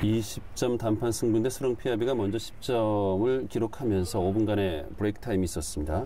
20점 단판 승부인데 스롱피아비가 먼저 10점을 기록하면서 5분간의 브레이크 타임이 있었습니다.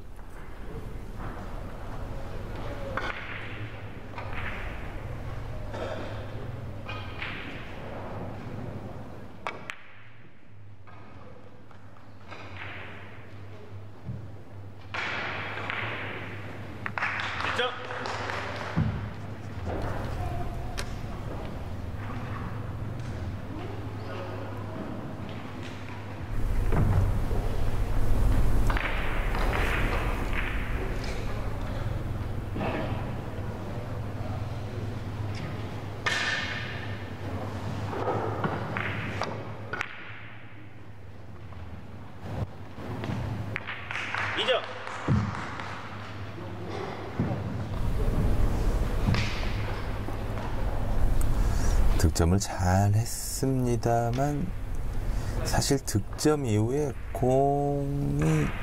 득점을 잘 했습니다만 사실 득점 이후에 공이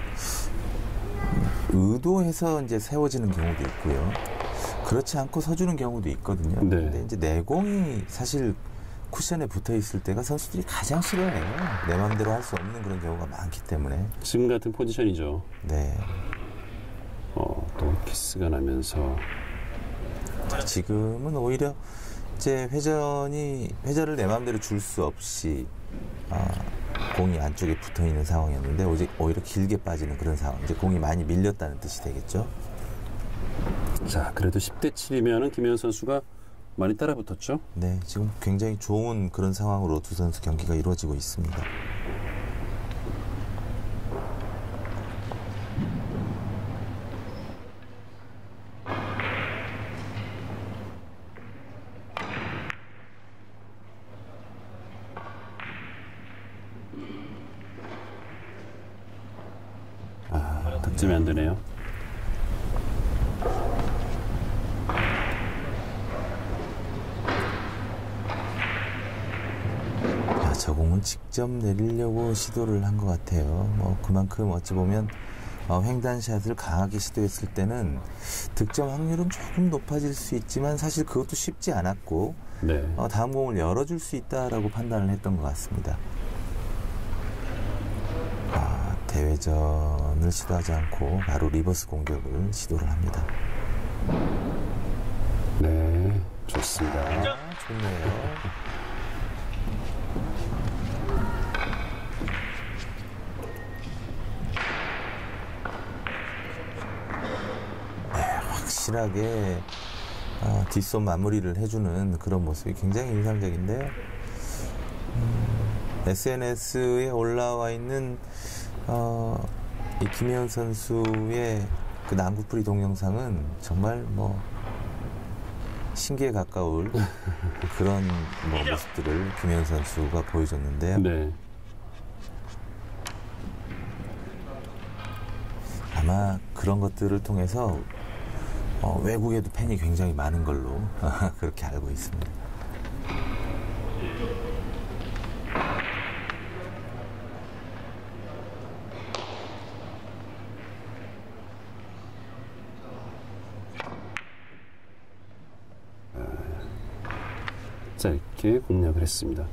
의도해서 이제 세워지는 경우도 있고요. 그렇지 않고 서주는 경우도 있거든요. 네. 근데 이제 내공이 사실 쿠션에 붙어 있을 때가 선수들이 가장 싫어해요. 내 마음대로 할 수 없는 그런 경우가 많기 때문에. 지금 같은 포지션이죠. 네. 또 키스가 나면서. 자, 지금은 오히려 이제 회전을 내 마음대로 줄 수 없이 공이 안쪽에 붙어 있는 상황이었는데 오히려 길게 빠지는 그런 상황. 이제 공이 많이 밀렸다는 뜻이 되겠죠. 자, 그래도 10대 7이면은 김혜연 선수가 많이 따라 붙었죠. 네, 지금 굉장히 좋은 그런 상황으로 두 선수 경기가 이루어지고 있습니다. 득점이 안 되네요. 저 공은 직접 내리려고 시도를 한 것 같아요. 뭐 그만큼 어찌 보면 횡단샷을 강하게 시도했을 때는 득점 확률은 조금 높아질 수 있지만 사실 그것도 쉽지 않았고 네. 다음 공을 열어줄 수 있다라고 판단을 했던 것 같습니다. 대회전을 시도하지 않고 바로 리버스 공격을 시도를 합니다. 네, 좋습니다. 좋네요. 확실하게 뒷손 마무리를 해주는 그런 모습이 굉장히 인상적인데요. SNS에 올라와 있는 이 김혜연 선수의 그 난구풀이 동영상은 정말 뭐 신기에 가까울 그런 모습들을 김혜연 선수가 보여줬는데요. 네. 아마 그런 것들을 통해서 외국에도 팬이 굉장히 많은 걸로 그렇게 알고 있습니다. 짧게 공략을 했습니다.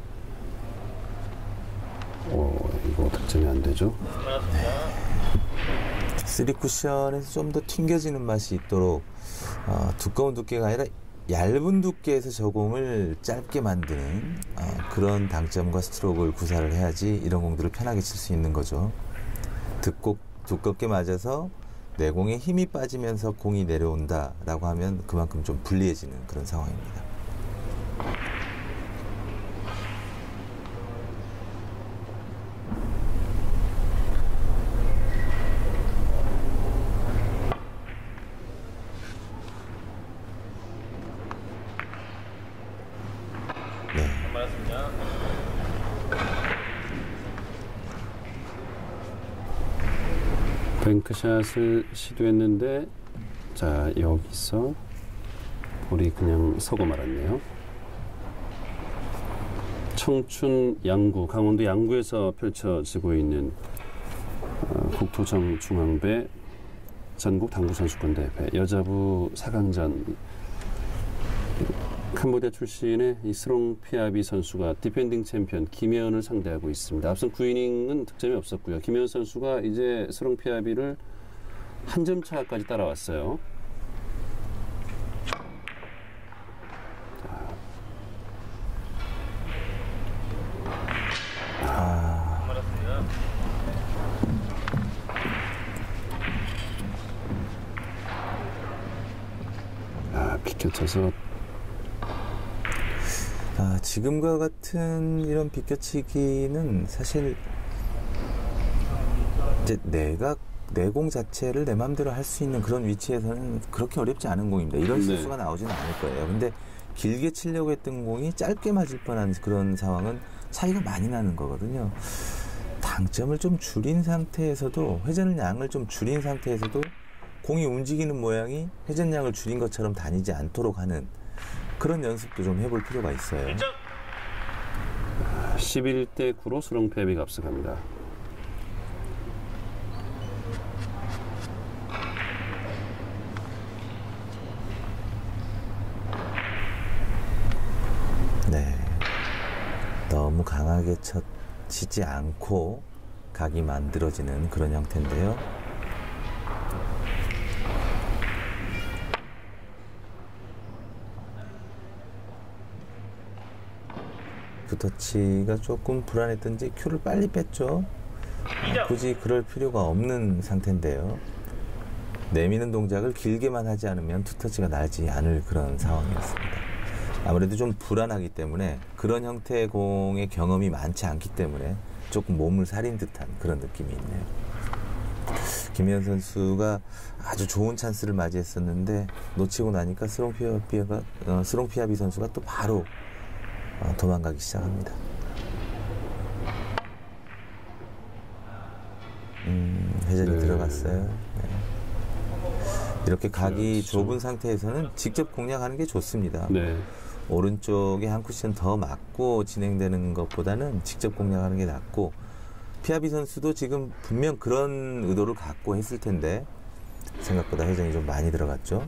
이거 득점이 안 되죠? 네. 3쿠션에서 좀 더 튕겨지는 맛이 있도록 두꺼운 두께가 아니라 얇은 두께에서 저 공을 짧게 만드는 그런 당점과 스트로크를 구사를 해야지 이런 공들을 편하게 칠 수 있는 거죠. 두껍게 맞아서 내 공에 힘이 빠지면서 공이 내려온다라고 하면 그만큼 좀 불리해지는 그런 상황입니다. 뱅크샷을 시도했는데 자, 여기서 볼이 그냥 서고 말았네요. 청춘 양구, 강원도 양구에서 펼쳐지고 있는 국토정 중앙배 전국 당구 선수권 대회 여자부 4강전 캄보디아 출신의 이 스롱 피아비 선수가 디펜딩 챔피언 김혜연을 상대하고 있습니다. 앞선 9이닝은 득점이 없었고요. 김혜연 선수가 이제 스롱 피아비를 한 점 차까지 따라왔어요. 비껴쳐서 지금과 같은 이런 비껴치기는 사실 이제 내 공 자체를 내 마음대로 할 수 있는 그런 위치에서는 그렇게 어렵지 않은 공입니다. 이런 실수가 나오지는 않을 거예요. 근데 길게 치려고 했던 공이 짧게 맞을 뻔한 그런 상황은 차이가 많이 나는 거거든요. 당점을 좀 줄인 상태에서도, 회전 양을 좀 줄인 상태에서도 공이 움직이는 모양이 회전량을 줄인 것처럼 다니지 않도록 하는 그런 연습도 좀 해볼 필요가 있어요. 11대 9로 스롱 피아비가 앞서갑니다. 네, 너무 강하게 치지 않고 각이 만들어지는 그런 형태인데요. 굿터치가 조금 불안했던지 큐를 빨리 뺐죠. 굳이 그럴 필요가 없는 상태인데요. 내미는 동작을 길게만 하지 않으면 투터치가 나지 않을 그런 상황이었습니다. 아무래도 좀 불안하기 때문에, 그런 형태의 공의 경험이 많지 않기 때문에 조금 몸을 사린 듯한 그런 느낌이 있네요. 김혜연 선수가 아주 좋은 찬스를 맞이했었는데 놓치고 나니까 스롱 피아비 선수가 또 바로 도망가기 시작합니다. 회전이 들어갔어요. 네. 이렇게 각이 좁은 상태에서는 직접 공략하는 게 좋습니다. 네. 오른쪽에 한 쿠션 더 맞고 진행되는 것보다는 직접 공략하는 게 낫고, 피아비 선수도 지금 분명 그런 의도를 갖고 했을 텐데 생각보다 회전이 좀 많이 들어갔죠.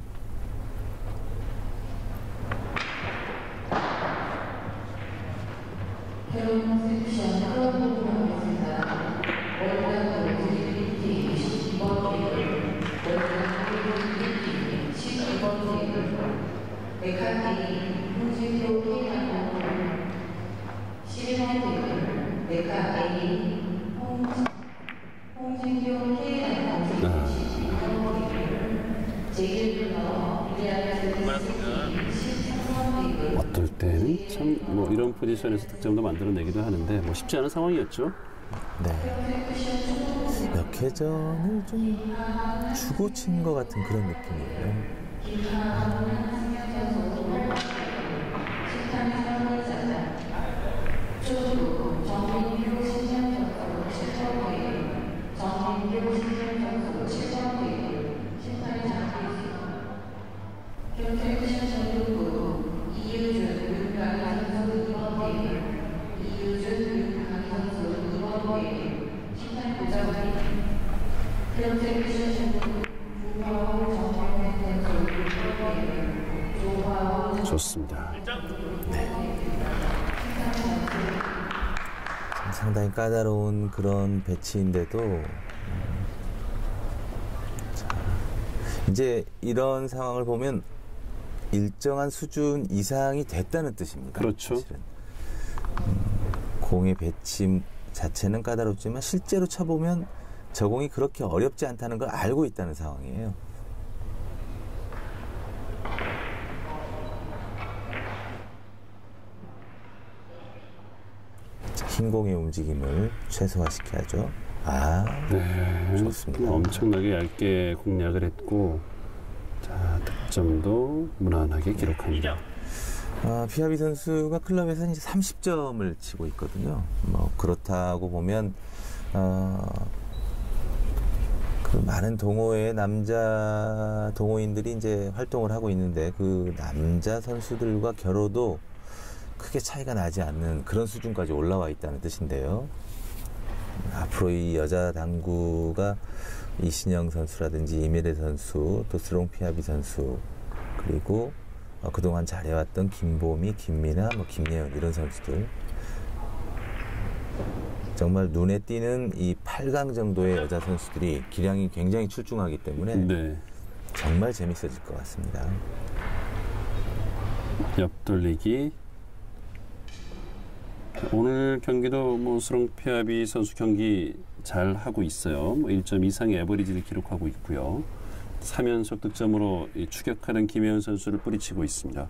어떨 때는 참 뭐 이런 포지션에서 득점도 만들어내기도 하는데 뭐 쉽지 않은 상황이었죠. 네. 몇 회전을 좀 주고 친 것 같은 그런 느낌이에요. 좋습니다. 네. 상당히 까다로운 그런 배치인데도 자, 이제 이런 상황을 보면 일정한 수준 이상이 됐다는 뜻입니다. 그렇죠. 사실은. 공의 배치 자체는 까다롭지만 실제로 쳐보면 저 공이 그렇게 어렵지 않다는 걸 알고 있다는 상황이에요. 흰 공의 움직임을 최소화시켜야죠. 네, 좋습니다. 엄청나게 얇게 공략을 했고, 자, 득점도 무난하게 기록합니다. 피아비 선수가 클럽에서 이제 30점을 치고 있거든요. 뭐 그렇다고 보면 그 많은 동호회의 남자 동호인들이 이제 활동을 하고 있는데, 그 남자 선수들과 겨뤄도 크게 차이가 나지 않는 그런 수준까지 올라와 있다는 뜻인데요. 앞으로 이 여자 당구가 이신영 선수라든지 이메대 선수, 또 스롱 피아비 선수, 그리고 그동안 잘해왔던 김보미, 김미나, 김예은 이런 선수들 정말 눈에 띄는 이 8강 정도의 여자 선수들이 기량이 굉장히 출중하기 때문에 네. 정말 재밌어질 것 같습니다. 옆돌리기. 오늘 경기도 스롱피아비 선수 경기 잘 하고 있어요. 1점 이상의 에버리지를 기록하고 있고요. 3연속 득점으로 추격하는 김혜은 선수를 뿌리치고 있습니다.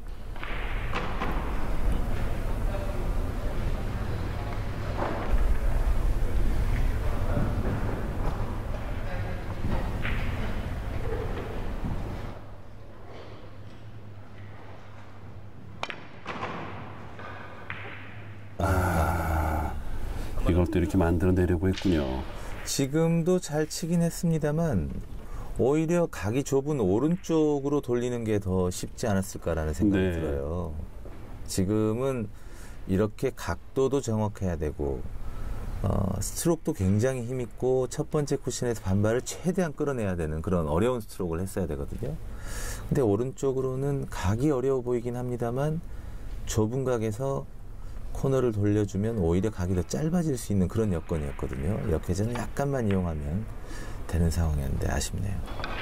이걸 또 이렇게 만들어내려고 했군요. 지금도 잘 치긴 했습니다만 오히려 각이 좁은 오른쪽으로 돌리는 게 더 쉽지 않았을까라는 생각이 네. 들어요. 지금은 이렇게 각도도 정확해야 되고 스트로크도 굉장히 힘있고 첫 번째 쿠션에서 반발을 최대한 끌어내야 되는 그런 어려운 스트로크를 했어야 되거든요. 근데 오른쪽으로는 각이 어려워 보이긴 합니다만 좁은 각에서 코너를 돌려주면 오히려 각이 더 짧아질 수 있는 그런 여건이었거든요. 역회전을 약간만 이용하면 되는 상황이었는데 아쉽네요.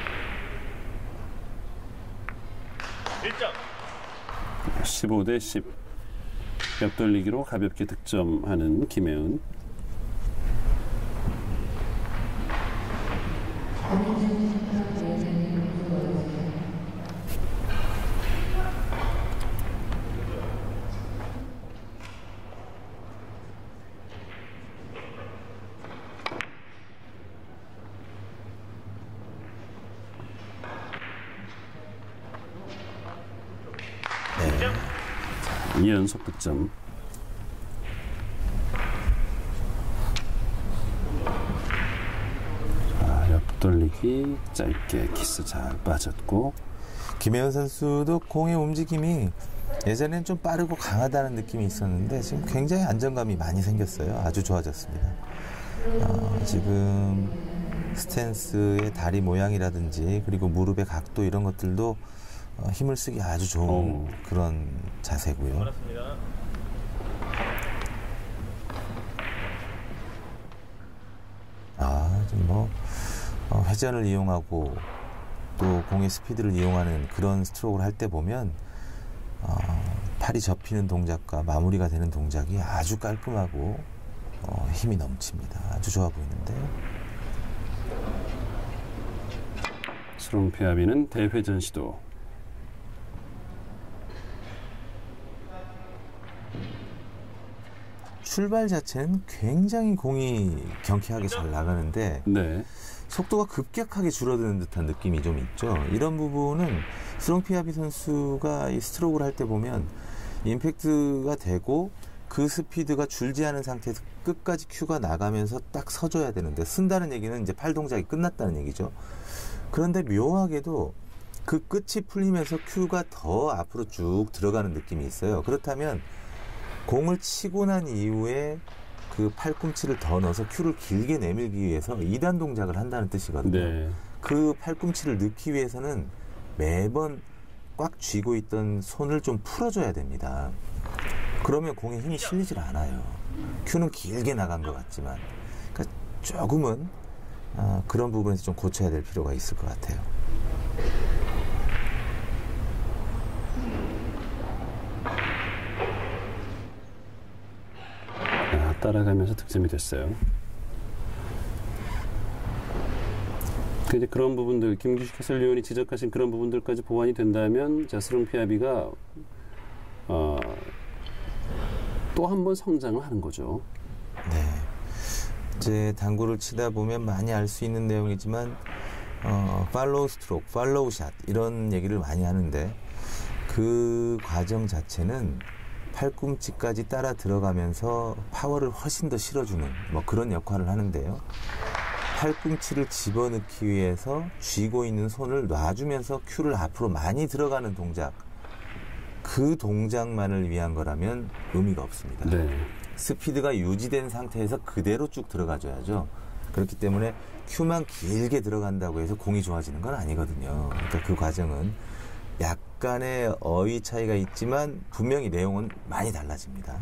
1점. 15대 10. 옆돌리기로 가볍게 득점하는 김혜은. 네. 2연속 득점. 옆돌리기 짧게 키스 잘 빠졌고. 김혜은 선수도 공의 움직임이 예전엔 좀 빠르고 강하다는 느낌이 있었는데 지금 굉장히 안정감이 많이 생겼어요. 아주 좋아졌습니다. 지금 스탠스의 다리 모양이라든지 그리고 무릎의 각도 이런 것들도 힘을 쓰기 아주 좋은 그런 자세고요. 회전을 이용하고 또 공의 스피드를 이용하는 그런 스트로크를 할 때 보면 팔이 접히는 동작과 마무리가 되는 동작이 아주 깔끔하고 힘이 넘칩니다. 아주 좋아 보이는데요. 스롱피아비는 대회전 시도. 출발 자체는 굉장히 공이 경쾌하게 잘 나가는데 네. 속도가 급격하게 줄어드는 듯한 느낌이 좀 있죠. 이런 부분은 스롱피아비 선수가 이 스트로크를 할 때 보면 임팩트가 되고 그 스피드가 줄지 않은 상태에서 끝까지 큐가 나가면서 딱 서줘야 되는데 쓴다는 얘기는 이제 팔 동작이 끝났다는 얘기죠. 그런데 묘하게도 그 끝이 풀리면서 큐가 더 앞으로 쭉 들어가는 느낌이 있어요. 그렇다면 공을 치고 난 이후에 그 팔꿈치를 더 넣어서 큐를 길게 내밀기 위해서 2단 동작을 한다는 뜻이거든요. 네. 그 팔꿈치를 넣기 위해서는 매번 꽉 쥐고 있던 손을 좀 풀어줘야 됩니다. 그러면 공에 힘이 실리질 않아요. 큐는 길게 나간 것 같지만. 그러니까 조금은 그런 부분에서 좀 고쳐야 될 필요가 있을 것 같아요. 따라가면서 득점이 됐어요. 이제 그런 부분들, 김규식 해설위원이 지적하신 그런 부분들까지 보완이 된다면 스롱피아비가 또 한 번 성장을 하는 거죠. 네. 이제 당구를 치다 보면 많이 알 수 있는 내용이지만 팔로우 스트로크, 팔로우 샷 이런 얘기를 많이 하는데 그 과정 자체는 팔꿈치까지 따라 들어가면서 파워를 훨씬 더 실어주는 그런 역할을 하는데요. 팔꿈치를 집어넣기 위해서 쥐고 있는 손을 놔주면서 큐를 앞으로 많이 들어가는 동작, 그 동작만을 위한 거라면 의미가 없습니다. 네. 스피드가 유지된 상태에서 그대로 쭉 들어가줘야죠. 그렇기 때문에 큐만 길게 들어간다고 해서 공이 좋아지는 건 아니거든요. 그러니까 그 과정은 약간 약간의 어휘 차이가 있지만 분명히 내용은 많이 달라집니다.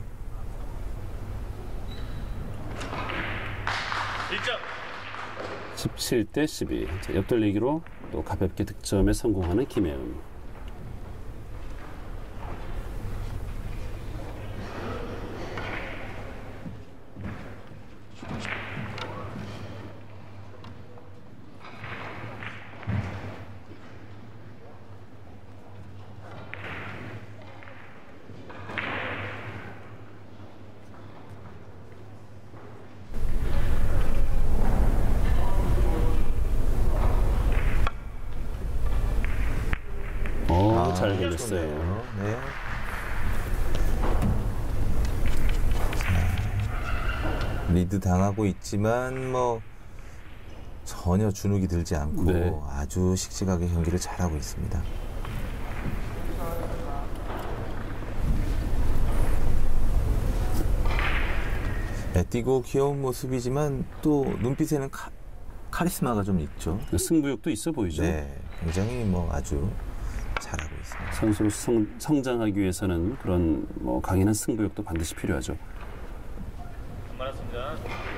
17대 12. 자, 옆돌리기로 또 가볍게 득점에 성공하는 김혜은. 잘 걸렸어요. 네. 리드 당하고 있지만 뭐 전혀 주눅이 들지 않고 네. 아주 씩씩하게 경기를 잘하고 있습니다. 애띠고 귀여운 모습이지만 또 눈빛에는 카리스마가 좀 있죠. 승부욕도 있어 보이죠. 네, 굉장히 뭐 아주 잘하고 있습니다. 선수로 성장하기 위해서는 그런 뭐 강인한 승부욕도 반드시 필요하죠. 맞습니다.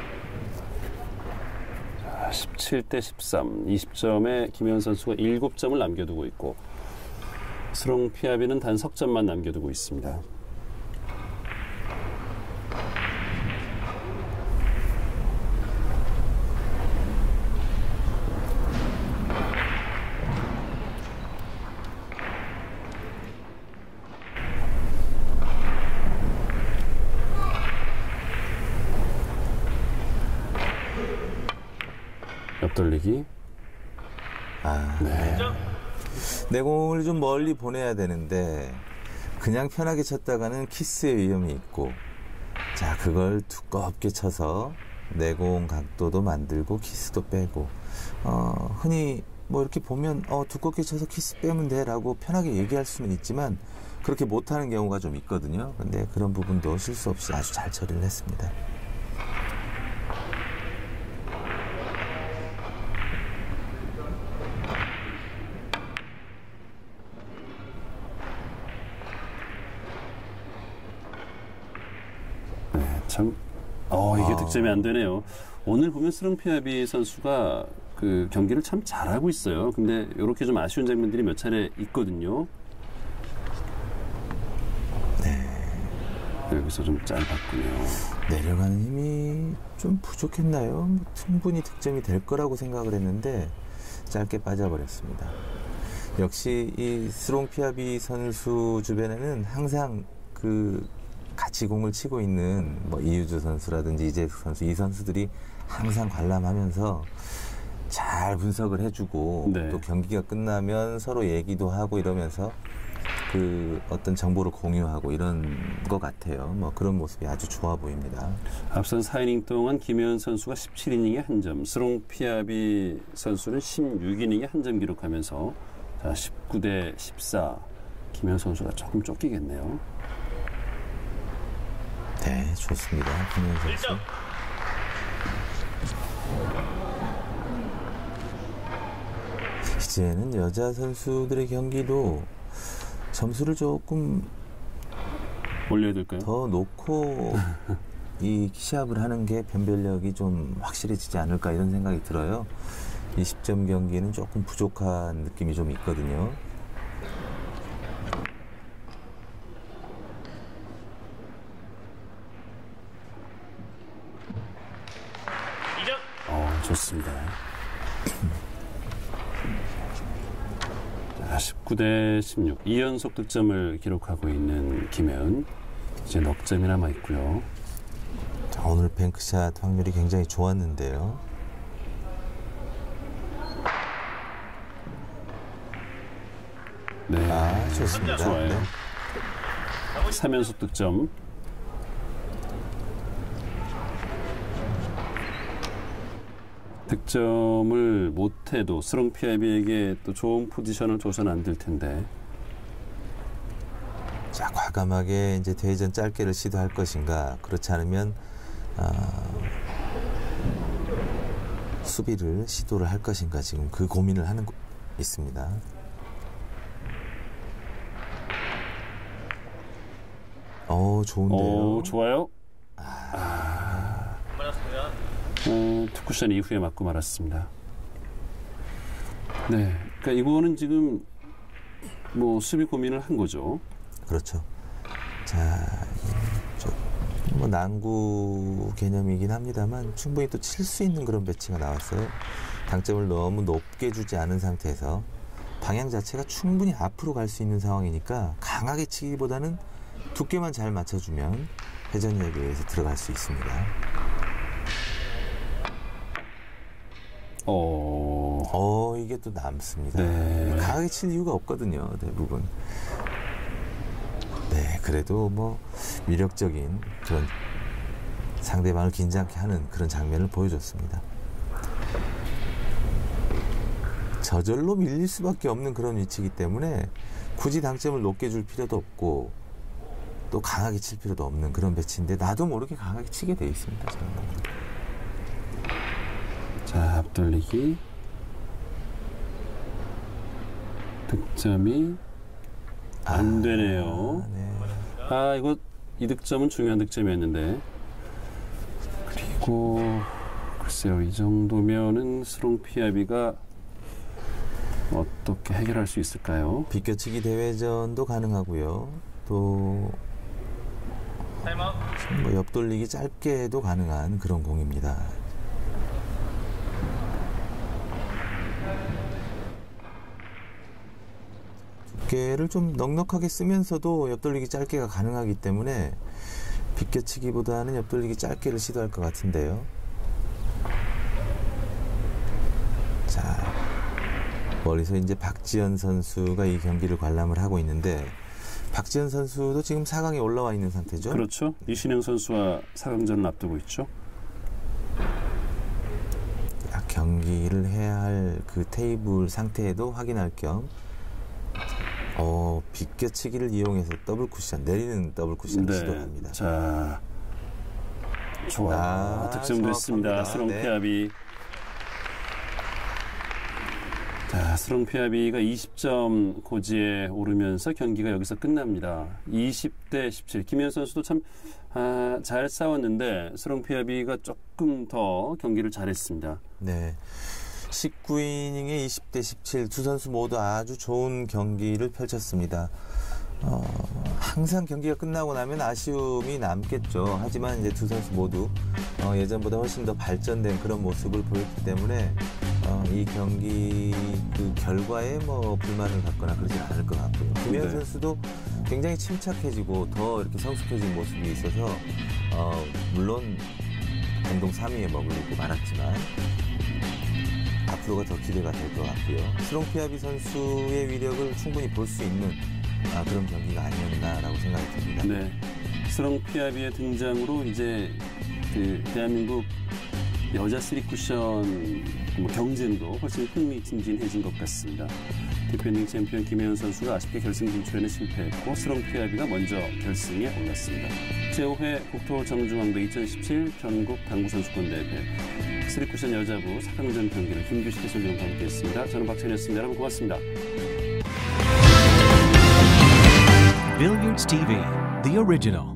17대 13, 20점에 김혜은 선수가 7점을 남겨두고 있고 스롱 피아비는 단 석점만 남겨두고 있습니다. 옆돌리기. 네. 내 공을 좀 멀리 보내야 되는데 그냥 편하게 쳤다가는 키스의 위험이 있고, 자 그걸 두껍게 쳐서 내공 각도도 만들고 키스도 빼고, 흔히 뭐 이렇게 보면 두껍게 쳐서 키스 빼면 돼 라고 편하게 얘기할 수는 있지만 그렇게 못하는 경우가 좀 있거든요. 근데 그런 부분도 실수 없이 아주 잘 처리를 했습니다. 참, 이게 득점이 안 되네요. 오늘 보면 스롱 피아비 선수가 그 경기를 참 잘하고 있어요. 근데 이렇게 좀 아쉬운 장면들이 몇 차례 있거든요. 네. 여기서 좀 짧았군요. 내려가는 힘이 좀 부족했나요? 뭐 충분히 득점이 될 거라고 생각을 했는데 짧게 빠져버렸습니다. 역시 이 스롱 피아비 선수 주변에는 항상 그 같이 공을 치고 있는 뭐 이유주 선수라든지 이재숙 선수, 이 선수들이 항상 관람하면서 잘 분석을 해주고, 네. 또 경기가 끝나면 서로 얘기도 하고 이러면서 그 어떤 정보를 공유하고 이런 것 같아요. 뭐 그런 모습이 아주 좋아 보입니다. 앞선 4이닝 동안 김혜은 선수가 17이닝에 한 점, 스롱 피아비 선수는 16이닝에 한 점 기록하면서 자, 19대 14. 김혜은 선수가 조금 쫓기겠네요. 네, 좋습니다. 김혜은 선수. 이제는 여자 선수들의 경기도 점수를 조금 올려야 될까요? 더 놓고 이 시합을 하는 게 변별력이 좀 확실해지지 않을까 이런 생각이 들어요. 20점 경기는 조금 부족한 느낌이 좀 있거든요. 좋습니다. 자, 19대 16. 2연속 득점을 기록하고 있는 김혜은. 이제 넉 점이 남아 있고요. 자, 오늘 뱅크샷 확률이 굉장히 좋았는데요. 네. 좋습니다. 좋아요. 네. 3연속 득점. 득점을 못해도 스롱 피아비에게 또 좋은 포지션을 줘서는 안 될 텐데. 자, 과감하게 이제 대전 짧게를 시도할 것인가, 그렇지 않으면 수비를 시도를 할 것인가, 지금 그 고민을 하는 있습니다. 좋은데요. 좋아요. 투 쿠션 이후에 맞고 말았습니다. 네, 그러니까 이거는 지금 뭐 수비 고민을 한 거죠. 그렇죠. 자, 뭐 난구 개념이긴 합니다만 충분히 또 칠 수 있는 그런 배치가 나왔어요. 당점을 너무 높게 주지 않은 상태에서 방향 자체가 충분히 앞으로 갈 수 있는 상황이니까 강하게 치기보다는 두께만 잘 맞춰주면 회전 예비에서 들어갈 수 있습니다. 이게 또 남습니다. 네. 강하게 칠 이유가 없거든요, 대부분. 네, 그래도 뭐 위력적인 그런 상대방을 긴장케 하는 그런 장면을 보여줬습니다. 저절로 밀릴 수밖에 없는 그런 위치이기 때문에 굳이 당점을 높게 줄 필요도 없고 또 강하게 칠 필요도 없는 그런 배치인데 나도 모르게 강하게 치게 돼 있습니다. 저는. 자, 앞돌리기. 득점이 안 되네요. 네. 이거 이 득점은 중요한 득점이었는데. 그리고 글쎄요, 이 정도면은 스롱 피아비가 어떻게 해결할 수 있을까요? 비껴치기 대회전도 가능하고요. 또 뭐 옆돌리기 짧게도 가능한 그런 공입니다. 두께를 좀 넉넉하게 쓰면서도 옆돌리기 짧게가 가능하기 때문에 비껴치기보다는 옆돌리기 짧게를 시도할 것 같은데요. 자, 멀리서 이제 박지현 선수가 이 경기를 관람을 하고 있는데 박지현 선수도 지금 4강에 올라와 있는 상태죠. 그렇죠. 이신영 선수와 4강전을 앞두고 있죠. 경기를 해야 할 그 테이블 상태에도 확인할 겸 비껴치기를 이용해서 더블 쿠션, 내리는 더블 쿠션을 시도합니다. 자, 좋아. 득점됐습니다. 스롱 피아비. 자, 스롱 피아비가 20점 고지에 오르면서 경기가 여기서 끝납니다. 20대 17. 김현 선수도 참 잘 싸웠는데 스롱 피아비가 조금 더 경기를 잘했습니다. 네. 19이닝에 20대 17 두 선수 모두 아주 좋은 경기를 펼쳤습니다. 항상 경기가 끝나고 나면 아쉬움이 남겠죠. 하지만 이제 두 선수 모두 예전보다 훨씬 더 발전된 그런 모습을 보였기 때문에 이 경기 그 결과에 뭐 불만을 갖거나 그러진 않을 것 같고요. 김현 네. 선수도 굉장히 침착해지고 더 이렇게 성숙해진 모습이 있어서 물론 공동 3위에 머무르고 말았지만 앞으로가 더 기대가 될 것 같고요. 스롱 피아비 선수의 위력을 충분히 볼 수 있는 그런 경기가 아니었나라고 생각이 듭니다. 네, 스롱 피아비의 등장으로 이제 그 대한민국 여자 3쿠션 경쟁도 훨씬 흥미진진해진 것 같습니다. 디펜딩 챔피언 김혜연 선수가 아쉽게 결승 진출에는 실패했고 스롱 피아비가 먼저 결승에 올랐습니다. 제5회 국토 정중앙대 2017 전국 당구선수권대회 3쿠션 여자부 4강전 경기를 김규식 해설위원과 함께했습니다. 저는 박찬희였습니다. 여러분 고맙습니다. Billiards TV, the original.